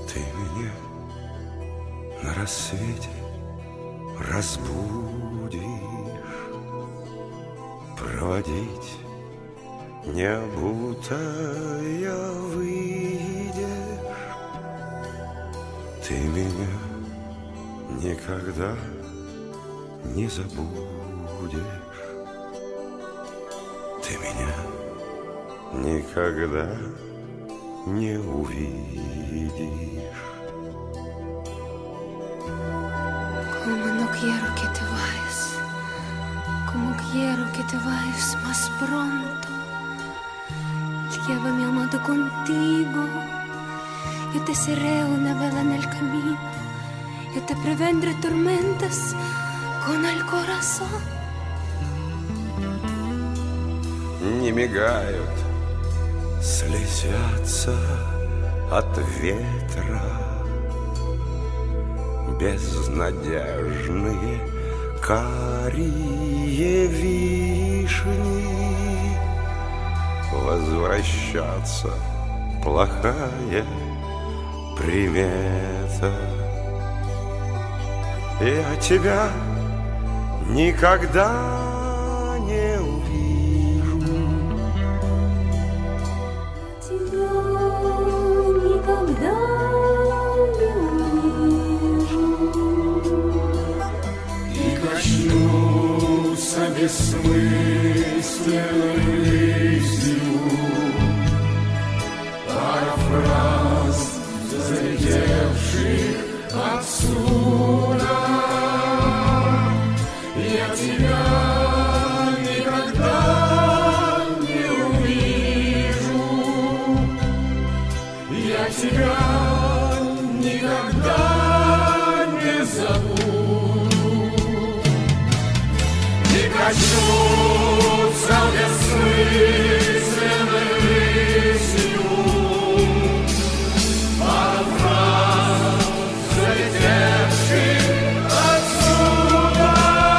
Ты меня на рассвете разбудишь, проводить необутая выйдешь. Ты меня никогда не забудешь. Ты меня никогда не увидишь. Como no quiero que te vayas, como quiero que te vayas más pronto. Llévame, amado, contigo. Yo te seré una vela en el camino. Yo te prevendré tormentas con el corazón. Не мигают, слезятся от ветра безнадежные карие вишни. Возвращаться плохая примета. Я тебя никогда не увижу. Тебя никогда не увижу. И коснуться бессмысленной рысью пара фраз, залетевших отсюда. Я тебя никогда не увижу. Я тебя никогда не забуду. И коснуться бессмысленной рысью пара фраз, залетевших отсюда.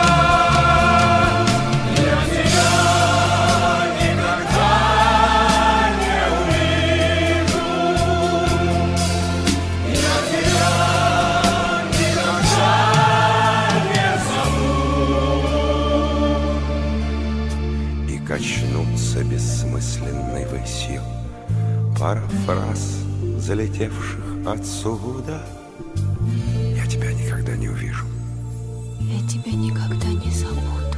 Я тебя никогда не увижу. Я тебя никогда не забуду. И качнутся бессмысленной высью пара фраз, залетевших отсюда. Я тебя никогда не увижу. Я тебя никогда не забуду.